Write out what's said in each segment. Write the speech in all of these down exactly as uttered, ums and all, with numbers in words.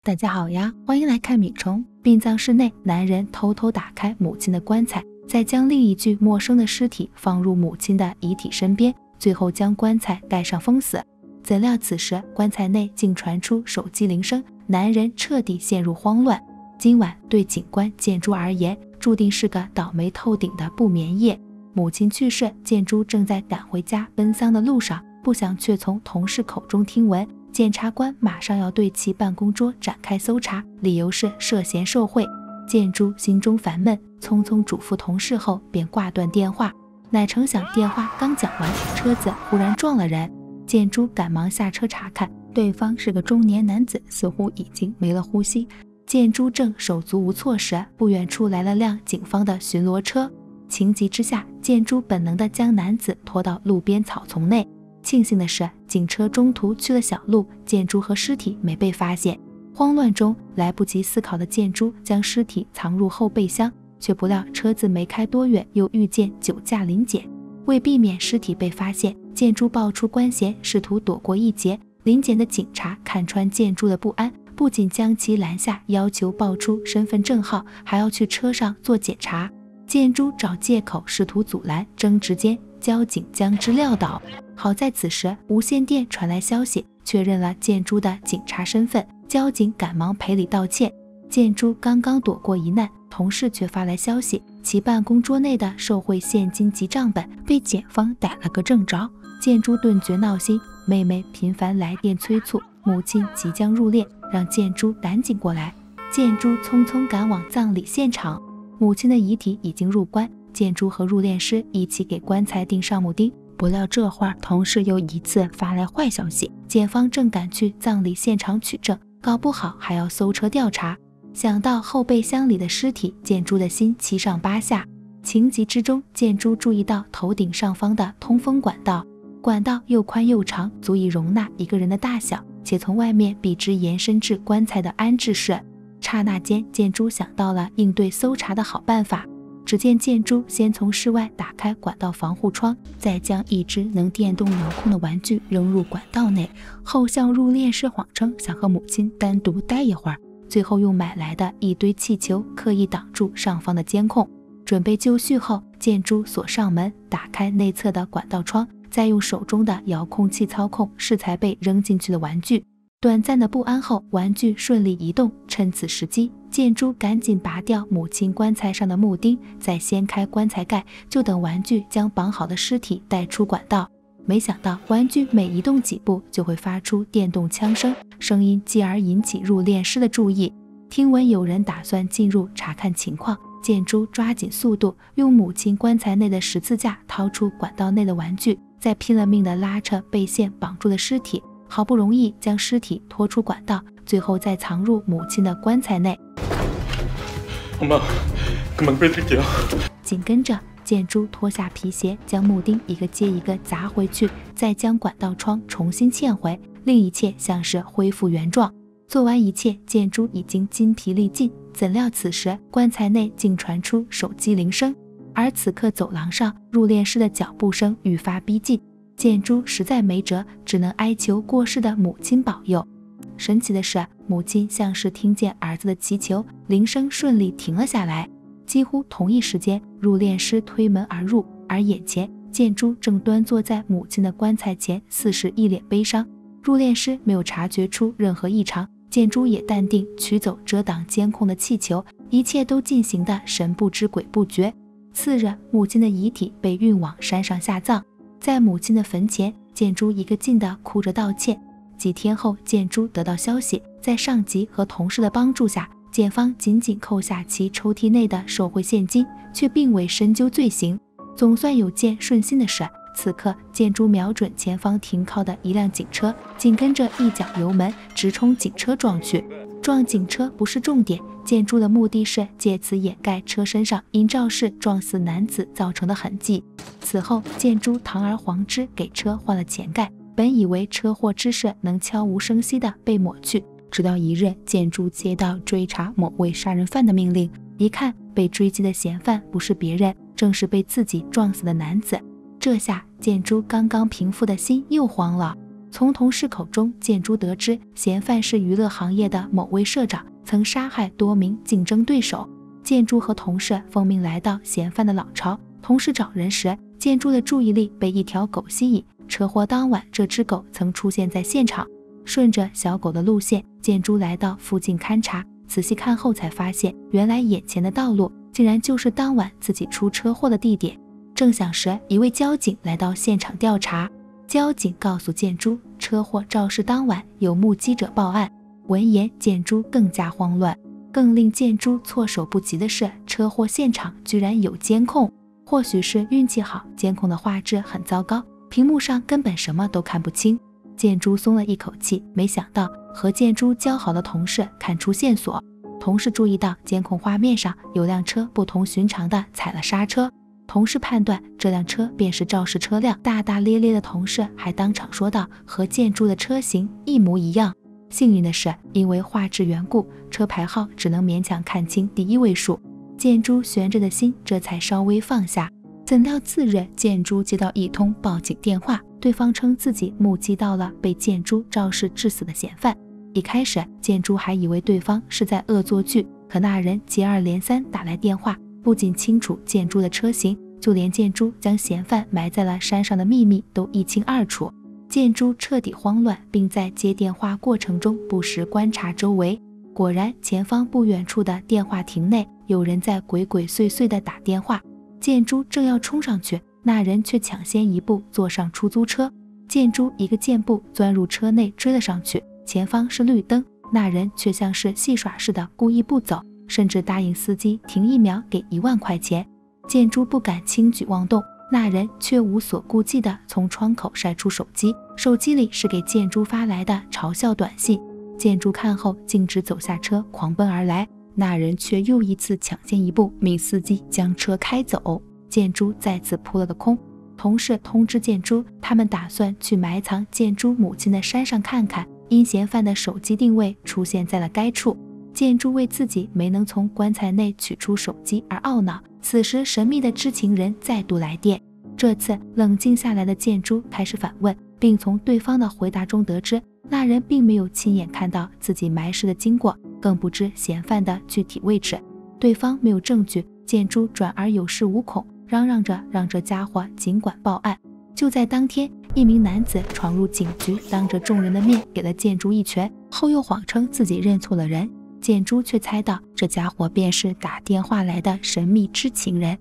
大家好呀，欢迎来看米虫。殡葬室内，男人偷偷打开母亲的棺材，再将另一具陌生的尸体放入母亲的遗体身边，最后将棺材盖上封死。怎料此时棺材内竟传出手机铃声，男人彻底陷入慌乱。今晚对警官建珠而言，注定是个倒霉透顶的不眠夜。母亲去世，建珠正在赶回家奔丧的路上，不想却从同事口中听闻检察官马上要对其办公桌展开搜查，理由是涉嫌受贿。建珠心中烦闷，匆匆嘱咐同事后便挂断电话。乃成想电话刚讲完，车子忽然撞了人。建珠赶忙下车查看，对方是个中年男子，似乎已经没了呼吸。建珠正手足无措时，不远处来了辆警方的巡逻车。情急之下，建珠本能地将男子拖到路边草丛内。庆幸的是，警车中途去了小路，建珠和尸体没被发现。慌乱中，来不及思考的建珠将尸体藏入后备箱，却不料车子没开多远，又遇见酒驾临检。为避免尸体被发现，建珠报出官衔，试图躲过一劫。临检的警察看穿建珠的不安，不仅将其拦下，要求报出身份证号，还要去车上做检查。建珠找借口试图阻拦，争执间交警将之撂倒。好在此时无线电传来消息，确认了建珠的警察身份，交警赶忙赔礼道歉。建珠刚刚躲过一难，同事却发来消息，其办公桌内的受贿现金及账本被检方逮了个正着。建珠顿觉闹心，妹妹频繁来电催促，母亲即将入殓，让建珠赶紧过来。建珠匆匆赶往葬礼现场，母亲的遗体已经入棺，建珠和入殓师一起给棺材钉上木钉。不料这会儿同事又一次发来坏消息，检方正赶去葬礼现场取证，搞不好还要搜车调查。想到后备箱里的尸体，建珠的心七上八下。情急之中，建珠注意到头顶上方的通风管道，管道又宽又长，足以容纳一个人的大小，且从外面笔直延伸至棺材的安置室。刹那间，建珠想到了应对搜查的好办法。只见建珠先从室外打开管道防护窗，再将一只能电动遥控的玩具扔入管道内，后向入殓师谎称想和母亲单独待一会儿，最后用买来的一堆气球刻意挡住上方的监控。准备就绪后，建珠锁上门，打开内侧的管道窗，再用手中的遥控器操控适才被扔进去的玩具。短暂的不安后，玩具顺利移动。趁此时机，建珠赶紧拔掉母亲棺材上的木钉，再掀开棺材盖，就等玩具将绑好的尸体带出管道。没想到玩具每移动几步就会发出电动枪声，声音继而引起入殓师的注意。听闻有人打算进入查看情况，建珠抓紧速度，用母亲棺材内的十字架掏出管道内的玩具，再拼了命地拉扯被线绑住的尸体，好不容易将尸体拖出管道，最后再藏入母亲的棺材内。 엄마 그만 빼드릴게요。 紧跟着，建珠脱下皮鞋，将木钉一个接一个砸回去，再将管道窗重新嵌回，令一切像是恢复原状。做完一切，建珠已经筋疲力尽。怎料此时棺材内竟传出手机铃声，而此刻走廊上入殓师的脚步声愈发逼近。建珠实在没辙，只能哀求过世的母亲保佑。神奇的是，母亲像是听见儿子的祈求，铃声顺利停了下来。几乎同一时间，入殓师推门而入，而眼前建珠正端坐在母亲的棺材前，似是一脸悲伤。入殓师没有察觉出任何异常，建珠也淡定取走遮挡监控的气球，一切都进行得神不知鬼不觉。次日，母亲的遗体被运往山上下葬。在母亲的坟前，建珠一个劲地哭着道歉。几天后，建珠得到消息，在上级和同事的帮助下，检方仅仅扣下其抽屉内的受贿现金，却并未深究罪行。总算有件顺心的事。此刻，建珠瞄准前方停靠的一辆警车，紧跟着一脚油门直冲警车撞去。撞警车不是重点，建珠的目的是借此掩盖车身上因肇事撞死男子造成的痕迹。此后，建珠堂而皇之给车换了前盖，本以为车祸之事能悄无声息地被抹去，直到一日，建珠接到追查某位杀人犯的命令，一看被追击的嫌犯不是别人，正是被自己撞死的男子。这下建珠刚刚平复的心又慌了。 从同事口中，建珠得知嫌犯是娱乐行业的某位社长，曾杀害多名竞争对手。建珠和同事奉命来到嫌犯的老巢，同事找人时，建珠的注意力被一条狗吸引。车祸当晚，这只狗曾出现在现场。顺着小狗的路线，建珠来到附近勘察，仔细看后才发现，原来眼前的道路竟然就是当晚自己出车祸的地点。正想时，一位交警来到现场调查。交警告诉建珠，车祸肇事当晚有目击者报案。闻言，建珠更加慌乱。更令建珠措手不及的是，车祸现场居然有监控。或许是运气好，监控的画质很糟糕，屏幕上根本什么都看不清。建珠松了一口气，没想到和建珠交好的同事看出线索。同事注意到监控画面上有辆车不同寻常的踩了刹车，同事判断这辆车便是肇事车辆。大大咧咧的同事还当场说道，和建珠的车型一模一样。幸运的是，因为画质缘故，车牌号只能勉强看清第一位数。建珠悬着的心这才稍微放下。怎料次日，建珠接到一通报警电话，对方称自己目击到了被建珠肇事致死的嫌犯。一开始，建珠还以为对方是在恶作剧，可那人接二连三打来电话，不仅清楚建珠的车型，就连建珠将嫌犯埋在了山上的秘密都一清二楚。建珠彻底慌乱，并在接电话过程中不时观察周围。果然，前方不远处的电话亭内有人在鬼鬼祟祟地打电话。建珠正要冲上去，那人却抢先一步坐上出租车。建珠一个箭步钻入车内追了上去，前方是绿灯，那人却像是戏耍似的故意不走，甚至答应司机停一秒给一万块钱。建珠不敢轻举妄动，那人却无所顾忌地从窗口晒出手机，手机里是给建珠发来的嘲笑短信。建珠看后径直走下车狂奔而来，那人却又一次抢先一步，命司机将车开走。建珠再次扑了个空。同事通知建珠，他们打算去埋藏建珠母亲的山上看看，因嫌犯的手机定位出现在了该处。建珠为自己没能从棺材内取出手机而懊恼。此时，神秘的知情人再度来电。这次冷静下来的建珠开始反问，并从对方的回答中得知，那人并没有亲眼看到自己埋尸的经过，更不知嫌犯的具体位置。对方没有证据，建珠转而有恃无恐，嚷嚷着让这家伙尽管报案。就在当天，一名男子闯入警局，当着众人的面给了建珠一拳，后又谎称自己认错了人。建珠却猜到这家伙便是打电话来的神秘知情人。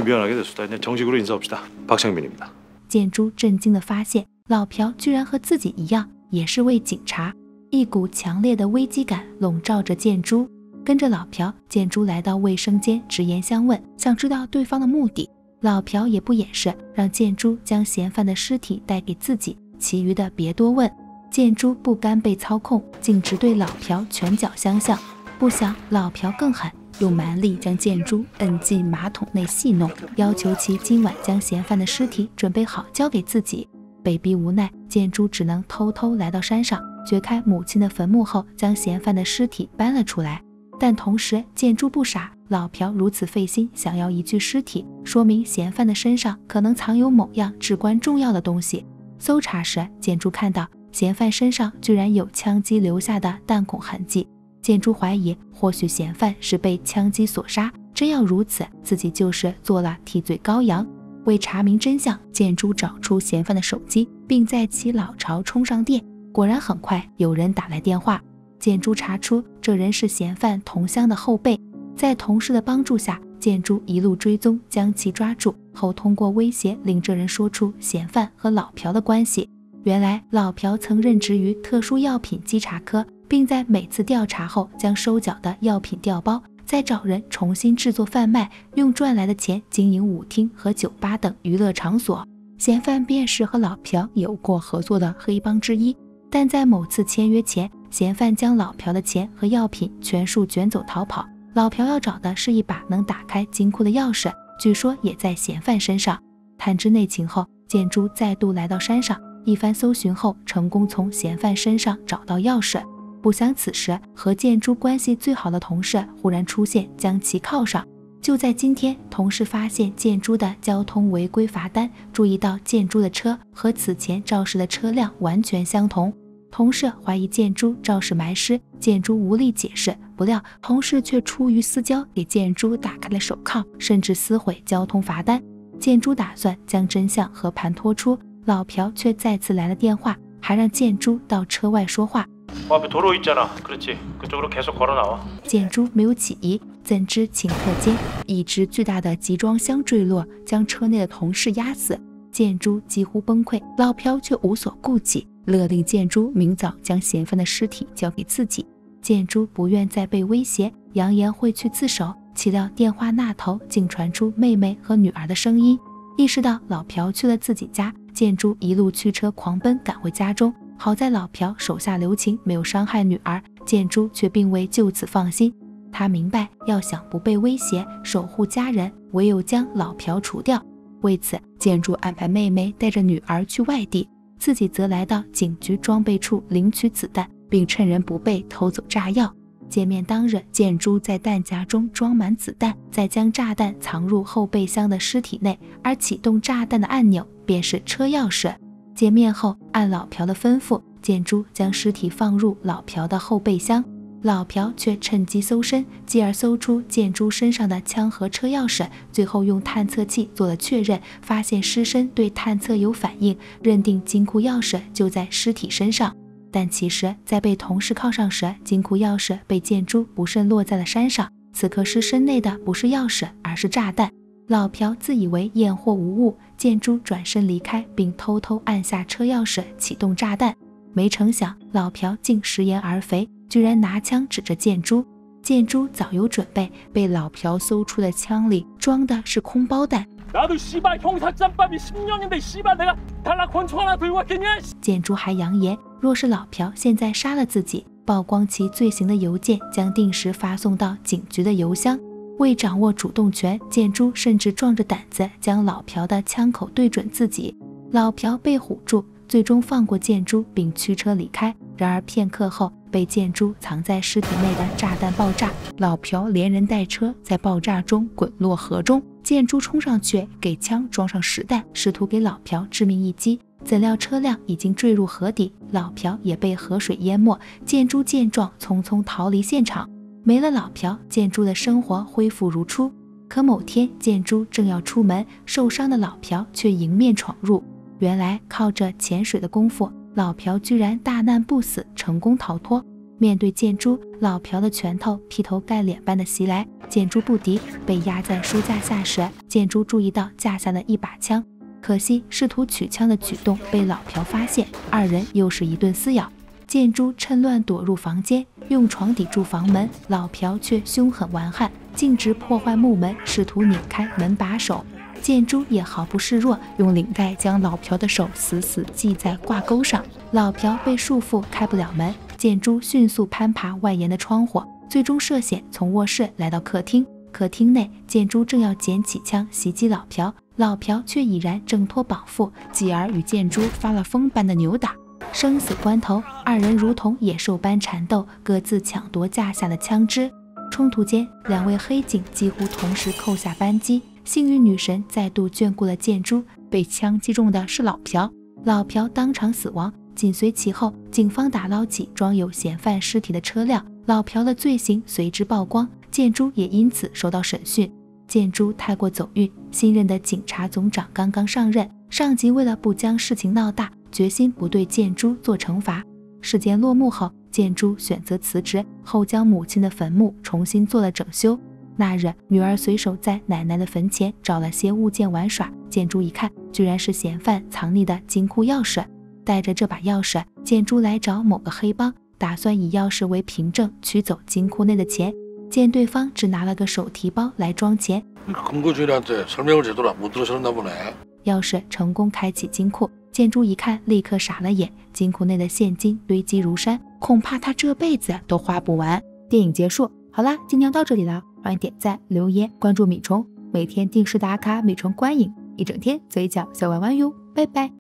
아미안하게됐습니다정식으로인사합시다박창민입니다。 建珠震惊地发现，老朴居然和自己一样，也是位警察。一股强烈的危机感笼罩着建珠。跟着老朴，建珠来到卫生间，直言相问，想知道对方的目的。老朴也不掩饰，让建珠将嫌犯的尸体带给自己，其余的别多问。建珠不甘被操控，径直对老朴拳脚相向。不想老朴更狠，用蛮力将建珠摁进马桶内戏弄，要求其今晚将嫌犯的尸体准备好交给自己。被逼无奈，建珠只能偷偷来到山上，掘开母亲的坟墓后，将嫌犯的尸体搬了出来。但同时，建珠不傻，老朴如此费心想要一具尸体，说明嫌犯的身上可能藏有某样至关重要的东西。搜查时，建珠看到嫌犯身上居然有枪击留下的弹孔痕迹。建珠怀疑，或许嫌犯是被枪击所杀，真要如此，自己就是做了替罪羔羊。为查明真相，建珠找出嫌犯的手机，并在其老巢充上电。果然很快有人打来电话，建珠查出这人是嫌犯同乡的后辈。在同事的帮助下，建珠一路追踪，将其抓住后，通过威胁令这人说出嫌犯和老朴的关系。原来老朴曾任职于特殊药品稽查科，并在每次调查后将收缴的药品调包，再找人重新制作贩卖，用赚来的钱经营舞厅和酒吧等娱乐场所。嫌犯便是和老朴有过合作的黑帮之一，但在某次签约前，嫌犯将老朴的钱和药品全数卷走逃跑。老朴要找的是一把能打开金库的钥匙，据说也在嫌犯身上。探知内情后，建珠再度来到山上，一番搜寻后，成功从嫌犯身上找到钥匙。不想此时和建珠关系最好的同事忽然出现，将其铐上。 就在今天，同事发现建筑的交通违规罚单，注意到建筑的车和此前肇事的车辆完全相同。同事怀疑建筑肇事埋尸，建筑无力解释，不料同事却出于私交给建筑打开了手铐，甚至撕毁交通罚单。建筑打算将真相和盘托出，老朴却再次来了电话，还让建筑到车外说话。建筑没有起疑，怎知顷刻间，一只巨大的集装箱坠落，将车内的同事压死。建筑几乎崩溃，老朴却无所顾忌，勒令建筑明早将嫌犯的尸体交给自己。建筑不愿再被威胁，扬言会去自首，岂料电话那头竟传出妹妹和女儿的声音。意识到老朴去了自己家，建筑一路驱车狂奔赶回家中。好在老朴手下留情，没有伤害女儿，建筑却并未就此放心。他明白，要想不被威胁，守护家人，唯有将老朴除掉。为此，建筑安排妹妹带着女儿去外地，自己则来到警局装备处领取子弹，并趁人不备偷走炸药。见面当日，建筑在弹夹中装满子弹，再将炸弹藏入后备箱的尸体内，而启动炸弹的按钮便是车钥匙。见面后，按老朴的吩咐，建筑将尸体放入老朴的后备箱，老朴却趁机搜身，继而搜出建筑身上的枪和车钥匙，最后用探测器做了确认，发现尸身对探测有反应，认定金库钥匙就在尸体身上。但其实，在被同事铐上时，金库钥匙被建筑不慎落在了山上，此刻尸身内的不是钥匙，而是炸弹。老朴自以为验货无误，建筑转身离开，并偷偷按下车钥匙启动炸弹。没成想，老朴竟食言而肥，居然拿枪指着建筑。建筑早有准备，被老朴搜出的枪里装的是空包弹。建筑还扬言，若是老朴现在杀了自己，曝光其罪行的邮件将定时发送到警局的邮箱。为掌握主动权，建筑甚至壮着胆子将老朴的枪口对准自己。老朴被唬住，最终放过建筑并驱车离开。然而片刻后，被建筑藏在尸体内的炸弹爆炸，老朴连人带车在爆炸中滚落河中。建筑冲上去给枪装上实弹，试图给老朴致命一击，怎料车辆已经坠入河底，老朴也被河水淹没。建筑见状，匆匆逃离现场。没了老朴，建筑的生活恢复如初。可某天，建筑正要出门，受伤的老朴却迎面闯入。原来靠着潜水的功夫，老朴居然大难不死，成功逃脱。面对建筑，老朴的拳头劈头盖脸般的袭来，建筑不敌，被压在书架下时，建筑注意到架下的一把枪，可惜试图取枪的举动被老朴发现，二人又是一顿撕咬。建筑趁乱躲入房间，用床抵住房门，老朴却凶狠顽悍，径直破坏木门，试图拧开门把手。建筑也毫不示弱，用领带将老朴的手死死系在挂钩上。老朴被束缚开不了门，建筑迅速攀爬外沿的窗户，最终涉险从卧室来到客厅。客厅内，建筑正要捡起枪袭击老朴，老朴却已然挣脱绑缚，继而与建筑发了疯般的扭打。生死关头，二人如同野兽般缠斗，各自抢夺架下的枪支。冲突间，两位黑警几乎同时扣下扳机。幸运女神再度眷顾了建筑，被枪击中的是老朴，老朴当场死亡。紧随其后，警方打捞起装有嫌犯尸体的车辆，老朴的罪行随之曝光，建筑也因此受到审讯。建筑太过走运，新任的警察总长刚刚上任，上级为了不将事情闹大，决心不对建筑做惩罚。事件落幕后，建筑选择辞职，后将母亲的坟墓重新做了整修。那日，女儿随手在奶奶的坟前找了些物件玩耍，建筑一看，居然是嫌犯藏匿的金库钥匙。带着这把钥匙，建筑来找某个黑帮，打算以钥匙为凭证取走金库内的钱。见对方只拿了个手提包来装钱，钥匙成功开启金库。建筑一看，立刻傻了眼，金库内的现金堆积如山，恐怕他这辈子都花不完。电影结束，好啦，今天到这里了，欢迎点赞、留言、关注米虫，每天定时打卡米虫观影，一整天嘴角小弯弯哟，拜拜。